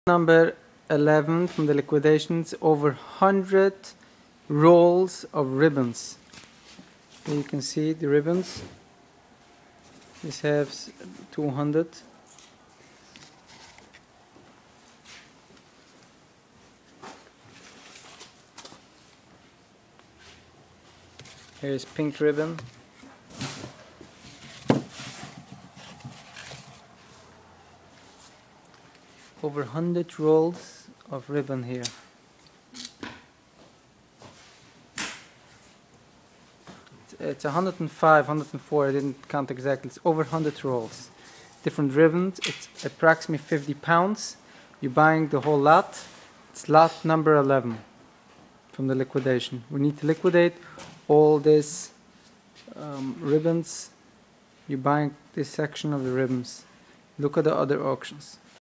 Number 11 from the liquidations, over 100 rolls of ribbons. Here you can see the ribbons. This has 200. Here's pink ribbon. Over 100 rolls of ribbon here. It's 105, 104, I didn't count exactly. It's over 100 rolls. Different ribbons. It's approximately 50 pounds. You're buying the whole lot. It's lot number 11 from the liquidation. We need to liquidate all these ribbons. You're buying this section of the ribbons. Look at the other auctions.